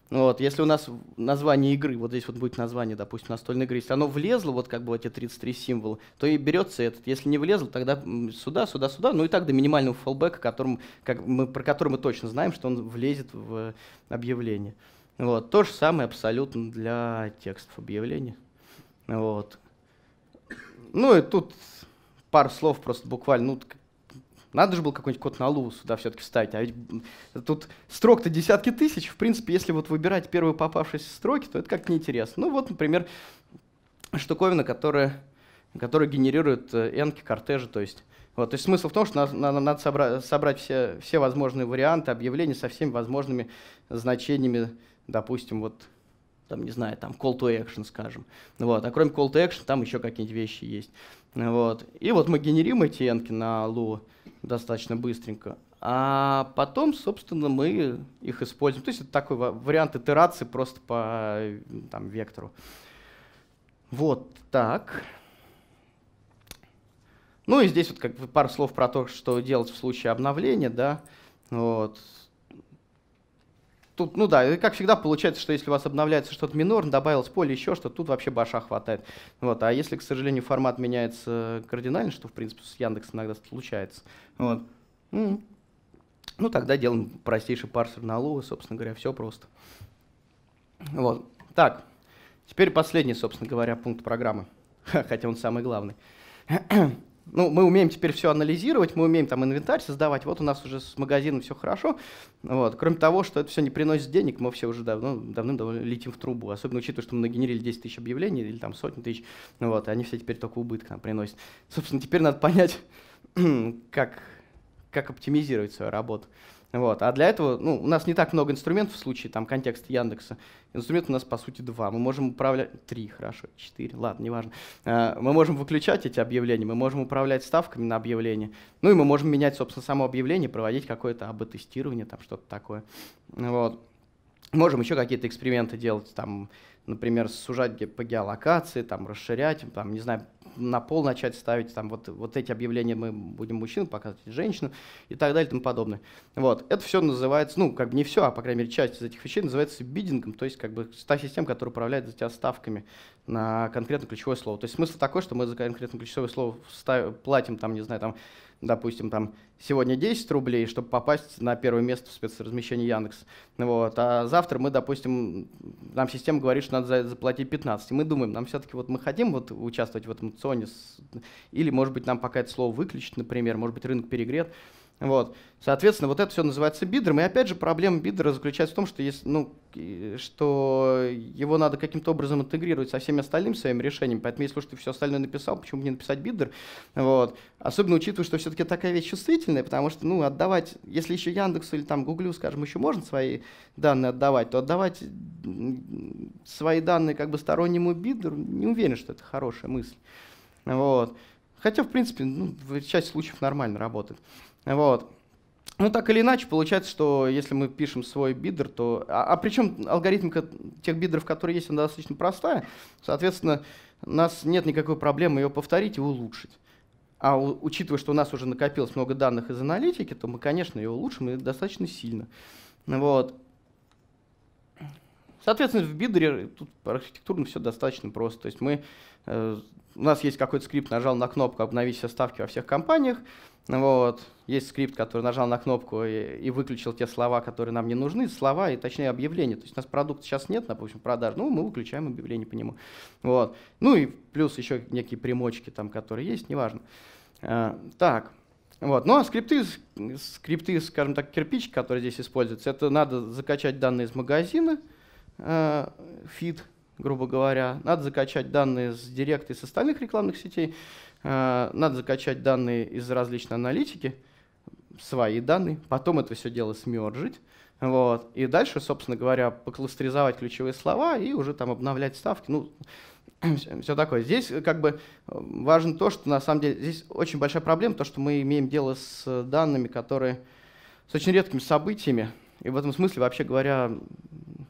Вот, если у нас название игры, вот здесь вот будет название, допустим, настольной игры, если оно влезло, вот как бы эти тридцать три символа, то и берется этот. Если не влезло, тогда сюда, сюда, сюда, ну и так до минимального фаллбэка, которым, как мы, про который мы точно знаем, что он влезет в объявление. Вот, то же самое абсолютно для текстов объявлений. Вот. Ну и тут пару слов просто буквально, ну, надо же было какой-нибудь код на лу сюда все-таки вставить. А ведь тут строк-то десятки тысяч. В принципе, если вот выбирать первые попавшиеся строки, то это как-то неинтересно. Ну вот, например, штуковина, которая, которая генерирует энки, кортежи. То есть, вот, то есть смысл в том, что надо, надо, надо собрать, собрать все, все возможные варианты объявлений со всеми возможными значениями, допустим, вот, там, не знаю, там, call to action, скажем. Вот. А кроме call to action, там еще какие-нибудь вещи есть. Вот. И вот мы генерим эти энки на лу достаточно быстренько, а потом, собственно, мы их используем. То есть это такой вариант итерации просто по там, вектору. Вот так. Ну и здесь вот как бы пару слов про то, что делать в случае обновления. Да? Вот. Тут, ну да, как всегда получается, что если у вас обновляется что-то минорно, добавилось поле, еще что-то, тут вообще баша хватает. Вот. А если, к сожалению, формат меняется кардинально, что, в принципе, с Яндексом иногда случается, вот. ну, ну, тогда делаем простейший парсер на лу, собственно говоря, все просто. Вот. Так, теперь последний, собственно говоря, пункт программы, хотя он самый главный. Ну, мы умеем теперь все анализировать, мы умеем там инвентарь создавать, вот у нас уже с магазином все хорошо. Вот. Кроме того, что это все не приносит денег, мы все уже давно, давным-давно летим в трубу, особенно учитывая, что мы нагенерили десять тысяч объявлений или там сотни тысяч, вот, и они все теперь только убыток нам приносят. Собственно, теперь надо понять, как, как оптимизировать свою работу. Вот. А для этого, ну, у нас не так много инструментов в случае там, контекста Яндекса. Инструментов у нас, по сути, два. Мы можем управлять... Три, хорошо, четыре, ладно, неважно. Мы можем выключать эти объявления, мы можем управлять ставками на объявления. Ну и мы можем менять, собственно, само объявление, проводить какое-то эй би тестирование, там что-то такое. Вот. Можем еще какие-то эксперименты делать, там, например, сужать по геолокации, там, расширять, там, не знаю, на пол начать ставить, там, вот, вот эти объявления мы будем мужчину показывать, женщину и так далее и тому подобное. Вот. Это все называется, ну, как бы не все, а, по крайней мере, часть из этих вещей называется биддингом, то есть, как бы, та система, которая управляет за тебя ставками на конкретно ключевое слово. То есть смысл такой, что мы за конкретно ключевое слово ставим, платим, там, не знаю, там, допустим, там, сегодня десять рублей, чтобы попасть на первое место в спецразмещении Яндекс. Вот. А завтра мы, допустим, нам система говорит, что надо заплатить пятнадцать. И мы думаем, нам все-таки вот мы хотим вот участвовать в этом аукционе, или, может быть, нам пока это слово выключить, например, может быть, рынок перегрет. Вот. Соответственно, вот это все называется биддером. И опять же, проблема биддера заключается в том, что, есть, ну, что его надо каким-то образом интегрировать со всеми остальными своими решениями. Поэтому, если уж ты все остальное написал, почему бы не написать биддер? Вот. Особенно учитывая, что все-таки такая вещь чувствительная, потому что, ну, отдавать, если еще Яндексу или там Гуглю, скажем, еще можно свои данные отдавать, то отдавать свои данные как бы стороннему биддеру, не уверен, что это хорошая мысль. Вот. Хотя, в принципе, ну, в части случаев нормально работает. Вот. Ну, так или иначе, получается, что если мы пишем свой биддер, то... А, а причем алгоритмика тех биддеров, которые есть, она достаточно простая. Соответственно, у нас нет никакой проблемы ее повторить и улучшить. А у, учитывая, что у нас уже накопилось много данных из аналитики, то мы, конечно, ее улучшим и достаточно сильно. Вот. Соответственно, в биддере тут архитектурно все достаточно просто. То есть мы, э, у нас есть какой-то скрипт, нажал на кнопку «Обновить все ставки во всех компаниях». Вот. Есть скрипт, который нажал на кнопку и, и выключил те слова, которые нам не нужны, слова и, точнее, объявления. То есть у нас продукта сейчас нет, допустим, продаж, ну, мы выключаем объявление по нему. Вот. Ну и плюс еще некие примочки, там, которые есть, неважно. А, так. Вот. Ну а скрипты, скрипты, скажем так, кирпичики, которые здесь используются, это надо закачать данные из магазина, э, фид, грубо говоря. Надо закачать данные с директа и с остальных рекламных сетей. Э, надо закачать данные из различной аналитики, свои данные. Потом это все дело смержить. Вот. И дальше, собственно говоря, покластеризовать ключевые слова и уже там обновлять ставки. Ну, все такое. Здесь как бы важно то, что на самом деле здесь очень большая проблема, то, что мы имеем дело с данными, которые с очень редкими событиями. И в этом смысле, вообще говоря,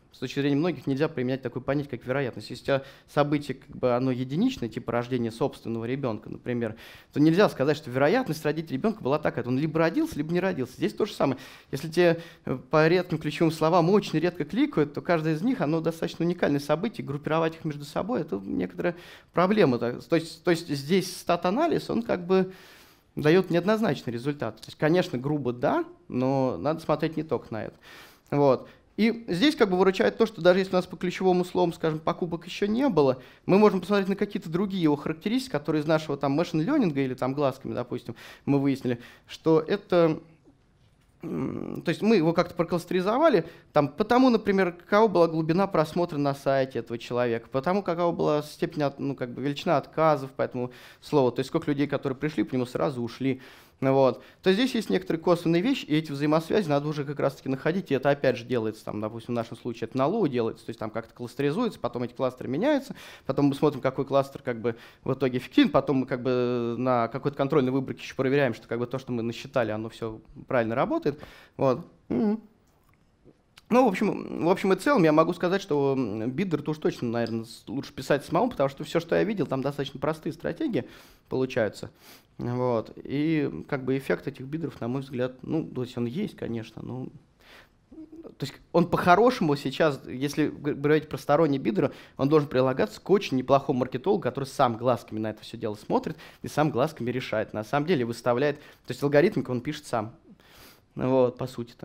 с точки зрения многих нельзя применять такое понятие, как вероятность. Если у тебя событие, как бы, оно единичное, типа рождения собственного ребенка, например, то нельзя сказать, что вероятность родить ребенка была такая. Он либо родился, либо не родился. Здесь то же самое. Если тебе по редким ключевым словам очень редко кликают, то каждое из них, оно достаточно уникальное событие, группировать их между собой — это некоторая проблема. То есть, то есть здесь стат-анализ, он как бы дает неоднозначный результат. То есть, конечно, грубо да, но надо смотреть не только на это. Вот. И здесь как бы выручает то, что даже если у нас по ключевому слову, скажем, покупок еще не было, мы можем посмотреть на какие-то другие его характеристики, которые из нашего там machine learning или там глазками, допустим, мы выяснили, что это... То есть мы его как-то прокластеризовали, там, потому, например, какова была глубина просмотра на сайте этого человека, потому какова была степень, ну, как бы величина отказов по этому слову, то есть сколько людей, которые пришли, по нему сразу ушли. Вот. То здесь есть некоторые косвенные вещи, и эти взаимосвязи надо уже как раз-таки находить, и это опять же делается, там, допустим, в нашем случае это на лоу делается, то есть там как-то кластеризуется, потом эти кластеры меняются, потом мы смотрим, какой кластер как бы в итоге эффективен, потом мы как бы на какой-то контрольной выборке еще проверяем, что как бы то, что мы насчитали, оно все правильно работает. Вот. Mm-hmm. Ну, в общем, в общем и целом я могу сказать, что биддер-то уж точно, наверное, лучше писать самому, потому что все, что я видел, там достаточно простые стратегии получаются. Вот. И как бы эффект этих биддеров, на мой взгляд, ну, то есть он есть, конечно, но... То есть он по-хорошему сейчас, если говорить про сторонние биддеры, он должен прилагаться к очень неплохому маркетологу, который сам глазками на это все дело смотрит и сам глазками решает. На самом деле выставляет, то есть алгоритмик он пишет сам. Вот, по сути-то.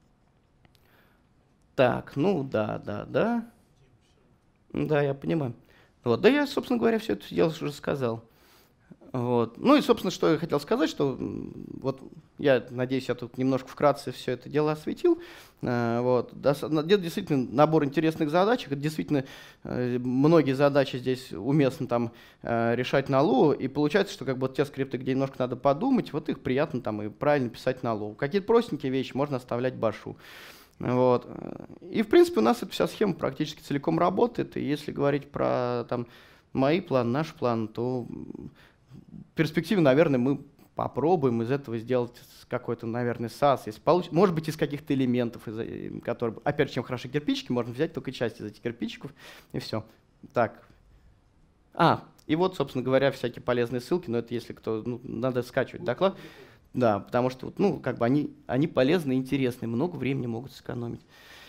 Так, ну да, да, да. Да, я понимаю. Вот, да я, собственно говоря, все это дело уже сказал. Вот. Ну и, собственно, что я хотел сказать, что вот я надеюсь, я тут немножко вкратце все это дело осветил. Вот. Действительно, набор интересных задачек. Это действительно многие задачи здесь уместно там решать на лоу. И получается, что как бы те скрипты, где немножко надо подумать, вот их приятно там и правильно писать на лоу. Какие-то простенькие вещи можно оставлять башу. Вот. И, в принципе, у нас эта вся схема практически целиком работает. И если говорить про там, мои планы, наш план, то в перспективе, наверное, мы попробуем из этого сделать какой-то, наверное, сас. Если получ... Может быть, из каких-то элементов, из которые, опять же, чем хороши кирпичики, можно взять только часть из этих кирпичиков, и все. Так. А, и вот, собственно говоря, всякие полезные ссылки, но это если кто, ну, надо скачивать доклад. Да, потому что, ну, как бы они, они полезны и интересны, много времени могут сэкономить.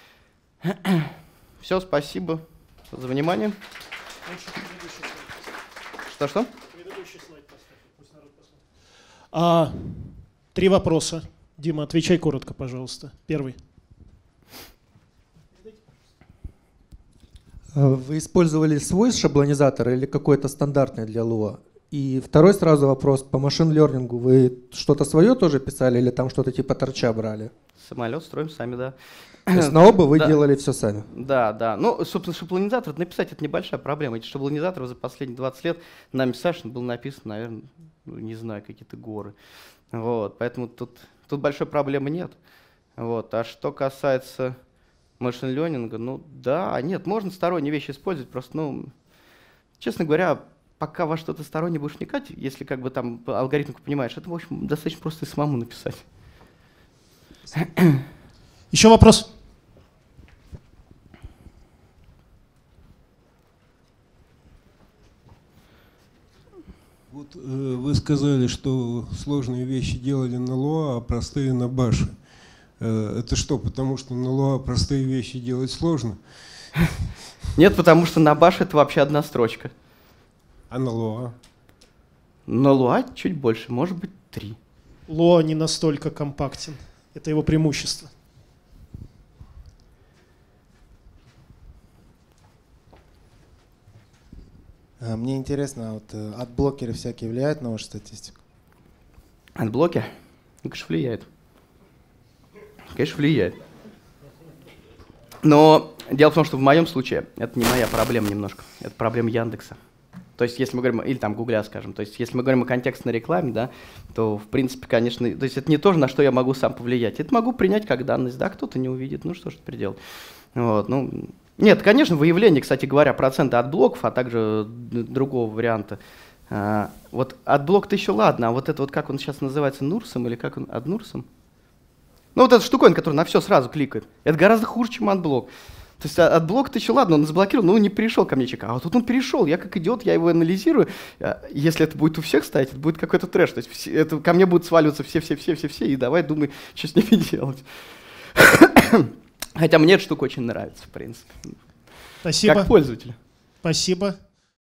Все, спасибо за внимание. Что-что? А, три вопроса. Дима, отвечай коротко, пожалуйста. Первый. Вы использовали свой шаблонизатор или какой-то стандартный для лоу? И второй сразу вопрос. По машин-лернингу вы что-то свое тоже писали или там что-то типа торча брали? Самолет строим сами, да. То есть на оба вы да. делали все сами? Да, да. Ну, собственно, шаблонизатор написать — это небольшая проблема. Эти шаблонизаторы за последние двадцать лет нами с Сашей было написано, наверное, не знаю, какие-то горы. Вот, поэтому тут, тут большой проблемы нет. Вот. А что касается машин-лернинга, ну да, нет, можно сторонние вещи использовать, просто, ну, честно говоря, пока во что-то стороннее будешь вникать, если как бы там алгоритмику понимаешь, это, в общем, достаточно просто и самому написать. Еще вопрос? Вот э, вы сказали, что сложные вещи делали на лоа, а простые на баше. Э, это что, потому что на лоа простые вещи делать сложно? Нет, потому что на баше это вообще одна строчка. А на лоа? На лоа чуть больше, может быть, три. Лоа не настолько компактен. Это его преимущество. Мне интересно, вот адблокеры всякие влияют на вашу статистику? Адблокер? Ну, конечно, влияет. Конечно, влияет. Но дело в том, что в моем случае это не моя проблема немножко. Это проблема Яндекса. То есть, если мы говорим, или там Гугля, скажем, то есть, если мы говорим о контекстной рекламе, да, то, в принципе, конечно, то есть это не то, на что я могу сам повлиять. Это могу принять как данность, да, кто-то не увидит, ну что ж теперь делать. Вот, ну, нет, конечно, выявление, кстати говоря, процента отблоков, а также другого варианта. А, вот отблок-то еще ладно, а вот это вот, как он сейчас называется, нурсом или как он, аднурсом? Ну, вот эта штуковина, которая на все сразу кликает, это гораздо хуже, чем отблок. То есть отблок ты еще, ладно, он заблокировал, но он не перешел ко мне чека. А вот тут он перешел, я как идиот, я его анализирую. Если это будет у всех стоять, это будет какой-то трэш. То есть все, это, ко мне будут сваливаться все-все-все-все-все, и давай думай, что с ними делать. Хотя мне эта штука очень нравится, в принципе. Спасибо. Как пользователь. Спасибо.